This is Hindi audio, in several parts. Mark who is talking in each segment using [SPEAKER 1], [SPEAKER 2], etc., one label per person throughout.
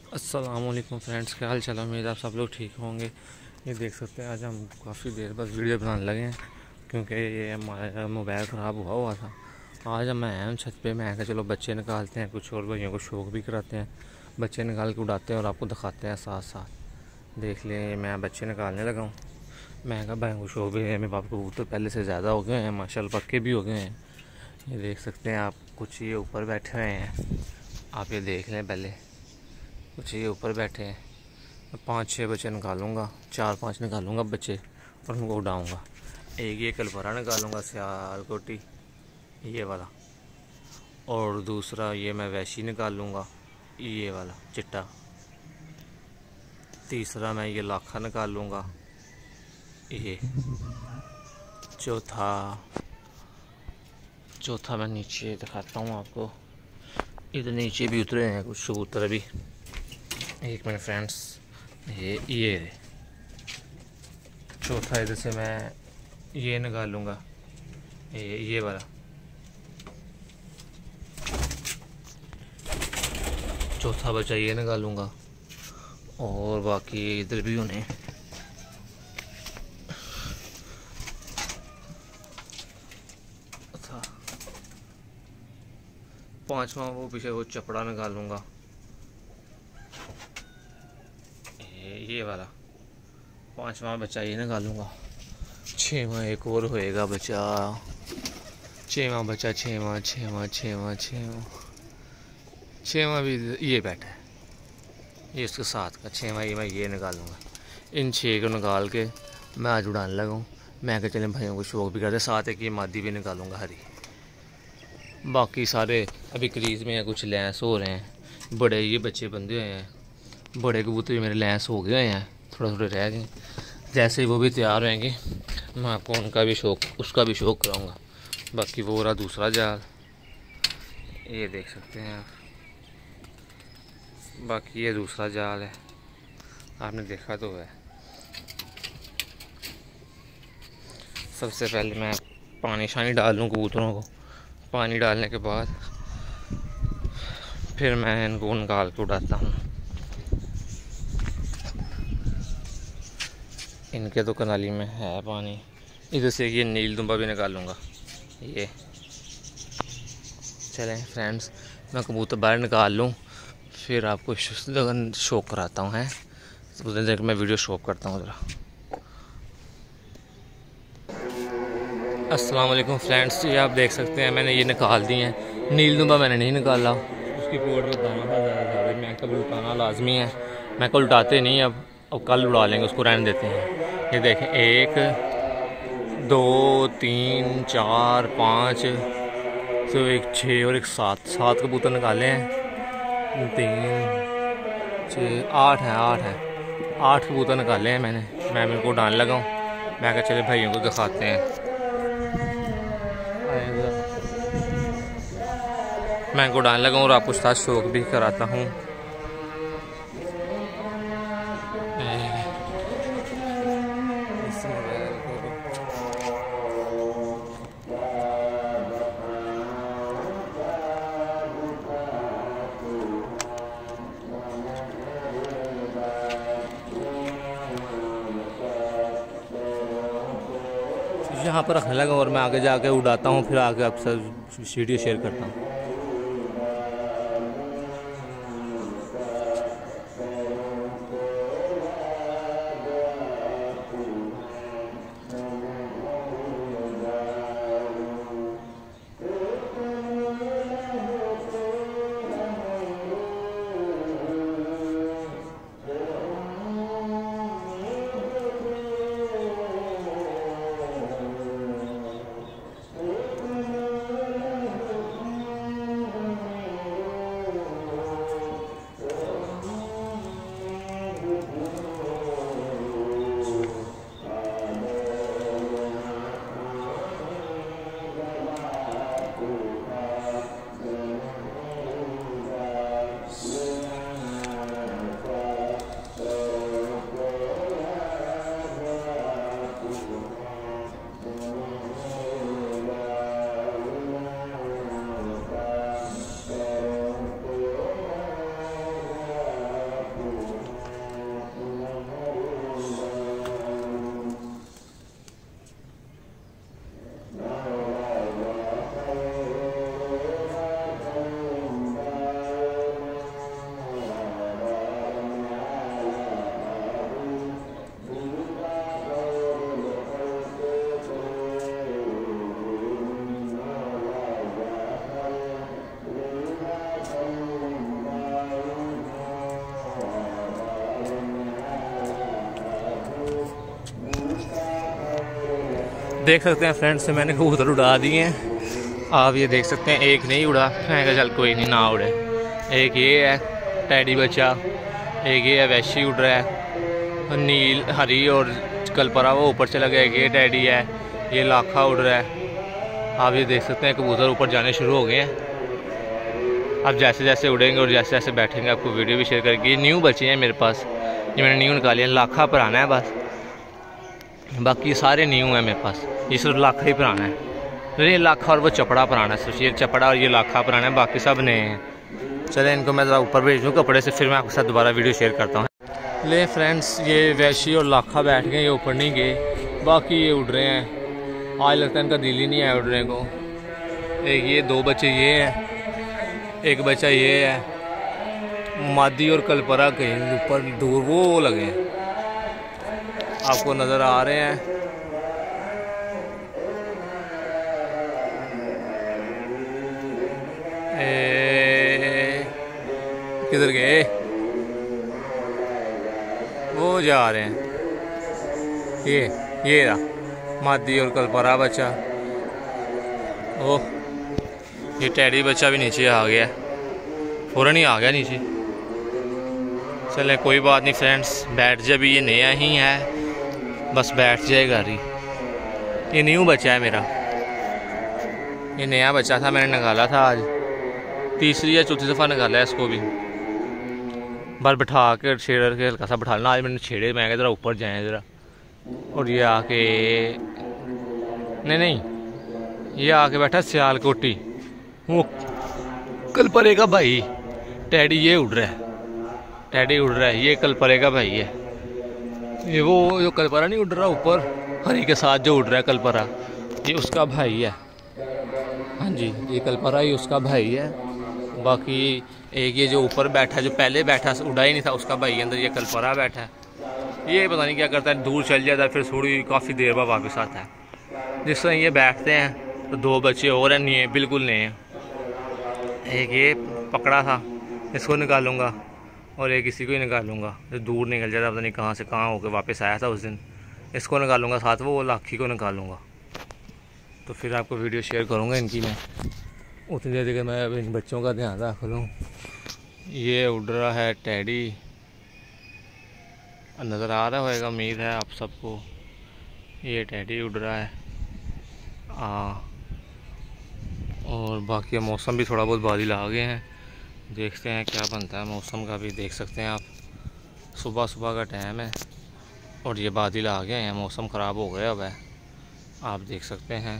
[SPEAKER 1] अस्सलामुअलैकुम फ्रेंड्स, क्या हाल चाल है। उम्मीद आप सब लोग ठीक होंगे। ये देख सकते हैं आज हम काफ़ी देर बाद वीडियो बनाने लगे हैं क्योंकि ये हमारा मोबाइल ख़राब हुआ था। आज हम आए हैं छत पे। मैं कहा चलो बच्चे निकालते हैं, कुछ और भाइयों को शौक़ भी कराते हैं। बच्चे निकाल के उड़ाते हैं और आपको दिखाते हैं साथ साथ। देख लें मैं बच्चे निकालने लगा हूँ। मैं कहा भाइयों को शौक़ भी है। मेरे बाप कबूतर पहले से ज़्यादा हो गए हैं, माशाल्लाह पक्के भी हो गए हैं। ये देख सकते हैं आप, कुछ ये ऊपर बैठे हुए हैं, आप ये देख लें। पहले कुछ ये ऊपर बैठे हैं। मैं 5-6 बच्चे निकालूंगा, 4-5 निकालूंगा बच्चे और उनको उड़ाऊंगा। एक ये कलपरा निकालूंगा, सियालकोटी ये वाला, और दूसरा ये मैं वैशी निकालूंगा, ये वाला चिट्टा। तीसरा मैं ये लाखा निकालूंगा, ये। चौथा मैं नीचे दिखाता हूँ आपको। इधर नीचे भी उतरे हैं कुछ कबूतर अभी। एक मिनट फ्रेंड्स, ये चौथा इधर से मैं ये निकालूंगा, ये वाला। चौथा बच्चा ये निकालूंगा और बाकी इधर भी उन्हें। अच्छा, पांचवा वो पीछे वो चपड़ा निकालूंगा, ये वाला। पांचवा बच्चा ये निकालूंगा। छठवां एक और होएगा बच्चा। छठवां बच्चा, छठवां भी ये बैठा है, ये इसके साथ का छठवां। ये मैं ये निकालूंगा। इन 6 को निकाल के मैं आज उड़ाने लगा हूँ। मैं कहा चले भाइयों को शौक़ भी करते, साथ एक ये मादी भी निकालूंगा हरी। बाकी सारे अभी क्रीज में कुछ लैंस हो रहे हैं। बड़े ये बच्चे बंधे हुए हैं, बड़े कबूतर मेरे लैंस हो गए हैं, थोड़े थोड़े रह गए। जैसे ही वो भी तैयार होंगे मैं आपको उसका भी शौक़ कराऊंगा। बाकी वो रहा दूसरा जाल, ये देख सकते हैं आप। बाकी ये दूसरा जाल है, आपने देखा तो है। सबसे पहले मैं पानी शानी डाल लूँ कबूतरों को। पानी डालने के बाद फिर मैं इनको निकाल के उड़ाता हूँ। इनके तो कनाली में है पानी। इधर से ये नील दुम्बा भी निकालूंगा, ये। चलें फ्रेंड्स, मैं कबूतर बाहर निकाल लूँ, फिर आपको शौक़ कराता हूँ। उधर देख मैं वीडियो शॉप करता हूँ ज़रा। अस्सलाम वालेकुम फ्रेंड्स, ये आप देख सकते हैं मैंने ये निकाल दिए हैं। नील दुम्बा मैंने नहीं निकाला, उसकी पोर्ट में दाना था ज़्यादा। मैं कल उठाना लाजमी है, मैं कल उठाते नहीं, अब कल उड़ा लेंगे, उसको रहने देते हैं। ये देखें, 1 2 3 4 5, तो एक 6 और एक 7 कबूतर निकाले हैं। 3 6 8 हैं, 8 कबूतर निकाले हैं मैंने। मैं इनको उड़ाने लगा हूँ। मैं कहा चले भाइयों को दिखाते हैं। मैं इनको उड़ाने लगा हूँ और आपको साथ शौक़ भी कराता हूँ। यहाँ पर रखने लगा और मैं आगे जाके उड़ाता हूँ, फिर आगे आपसे वीडियो शेयर करता हूँ। देख सकते हैं फ्रेंड्स से मैंने कबूतर उड़ा दिए हैं। आप ये देख सकते हैं एक नहीं उड़ा, मैं कहा चल कोई नहीं ना उड़े। एक ये है टैडी बच्चा, एक ये है वैशी उड़ रहा है, नील हरी और कलपरा वो ऊपर चला गया। ये टैडी है, ये लाखा उड़ रहा है। आप ये देख सकते हैं कबूतर ऊपर जाने शुरू हो गए हैं। अब जैसे जैसे उड़ेंगे और जैसे जैसे बैठेंगे आपको वीडियो भी शेयर करेंगे। ये न्यू बचे हैं मेरे पास, ये मैंने न्यू निकाले हैं। लाखा पुराना है बस, बाकी सारे न्यू हैं मेरे पास। ये सिर्फ लाखा ही पुराना है, ये लाखा और वो चपड़ा पुराना है। सिर्फ ये चपड़ा और ये लाखा पुराना है, बाकी सब नए हैं। चले इनको मैं ज़रा ऊपर भेज दूँ कपड़े से, फिर मैं आपके साथ दोबारा वीडियो शेयर करता हूँ। ले फ्रेंड्स, ये वैशी और लाखा बैठ गए, ये ऊपर नहीं गए, बाकी ये उड़ रहे हैं। आज लगता है इनका दिल ही नहीं है उड़ने को। एक ये दो बच्चे ये हैं, एक बच्चा ये है। मादी और कलपरा कहीं ऊपर दूर वो लगे हैं, आपको नज़र आ रहे हैं। किधर गए? वो जा रहे हैं। ये रहा मादी और कलपरा बच्चा। ओह, ये टैडी बच्चा भी नीचे आ गया, फ़ौरन ही आ गया नीचे। चले कोई बात नहीं फ्रेंड्स, बैठ जाए भी, ये नया ही है, बस बैठ जाएगा रही। ये न्यू बच्चा है मेरा, ये नया बच्चा था, मैंने निकाला था आज, तीसरी या चौथी दफ़ा निकाला है इसको भी। बस बिठा के छेड़ के हल्का सा बिठाना, आज मैंने छेड़े, मैं ज़रा ऊपर जाए ज़रा। और ये आके नहीं ये आके बैठा सियालकोटी, वो कलपरे का भाई टैडी। ये उड़ रहा है, टैडी उड़ रहा है, ये कलपरे का भाई है। ये वो जो कलपरा नहीं उड़ रहा ऊपर हरी के साथ जो उड़ रहा है कलपरा, ये उसका भाई है। हाँ जी, ये कलपरा ही उसका भाई है। बाकी एक ये जो ऊपर बैठा, जो पहले बैठा उड़ा ही नहीं था, उसका भाई अंदर ये कलपरा बैठा है। ये पता नहीं क्या करता है, दूर चल जाता है, फिर थोड़ी काफ़ी देर बाद वापस आता है। जिस तरह ये बैठते हैं तो दो बच्चे और हैं, नहीं बिल्कुल नहीं है। एक ये पकड़ा था, इसको निकालूंगा, और एक इसी को ही निकालूंगा जो दूर निकल जाता, पता नहीं कहाँ से कहाँ होकर वापस आया था उस दिन। इसको निकालूंगा, साथ वो लाखी को निकालूंगा, तो फिर आपको वीडियो शेयर करूँगा इनकी मैं। उतनी देर तक मैं इन बच्चों का ध्यान रख लूँ। ये उड़ रहा है टैडी, नज़र आ रहा होगा उम्मीद है आप सबको। ये टैडी उड़ रहा है। और बाकी मौसम भी थोड़ा बहुत बादल आ गए हैं, देखते हैं क्या बनता है मौसम का भी। देख सकते हैं आप, सुबह सुबह का टाइम है और ये बादल आ गए हैं, मौसम ख़राब हो गया अब है, आप देख सकते हैं।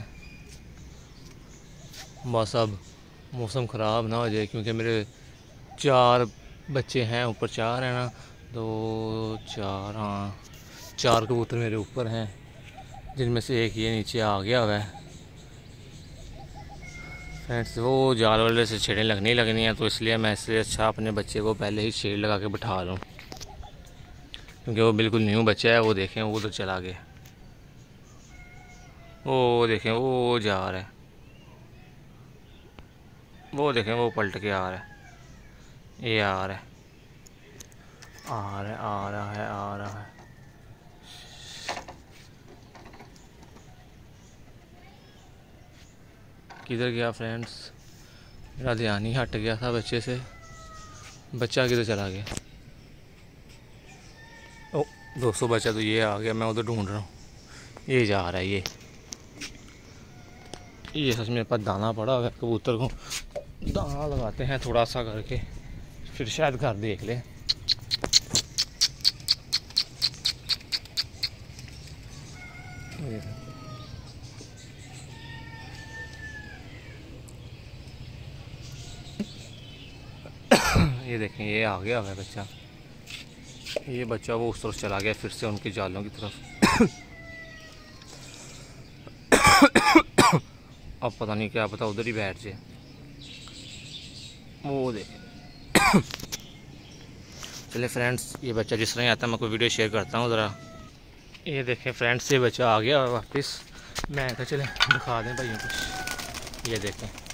[SPEAKER 1] बस अब मौसम ख़राब ना हो जाए, क्योंकि मेरे 4 बच्चे हैं, ऊपर 4 हैं ना, 2 4, हाँ 4 कबूतर मेरे ऊपर हैं, जिनमें से एक ये नीचे आ गया हुआ है। फ्रेंड्स, वो जाल वाले से छेड़ें लगनी है, तो इसलिए मैं इससे अच्छा अपने बच्चे को पहले ही छेड़ लगा के बिठा लूँ, क्योंकि वो बिल्कुल न्यू बच्चा है। वो देखें, वो उधर चला गया, वो देखें वो जा रहा है, वो देखें वो पलट के आ रहा है, ये आ रहा है, आ रहा है। किधर गया फ्रेंड्स? मेरा ध्यान ही हट गया था बच्चे से। बच्चा किधर चला गया? ओ दोस्तों, बच्चा तो ये आ गया, मैं उधर ढूंढ रहा हूँ, ये जा रहा है। ये सच में पर दाना पड़ा हुआ है, कबूतर को दाना लगाते हैं थोड़ा सा करके, फिर शायद घर देख ले। ये देखें, ये आ गया है बच्चा। ये बच्चा वो उस तरफ चला गया फिर से उनके जालों की तरफ। अब पता नहीं क्या पता उधर ही बैठ जाए, वो देखें। चले फ्रेंड्स, ये बच्चा जिस तरह आता है मैं कोई वीडियो शेयर करता हूँ ज़रा। ये देखें फ्रेंड्स, ये बच्चा आ गया वापस। मैं कहा चले दिखा दें भाइयों कुछ। ये देखें,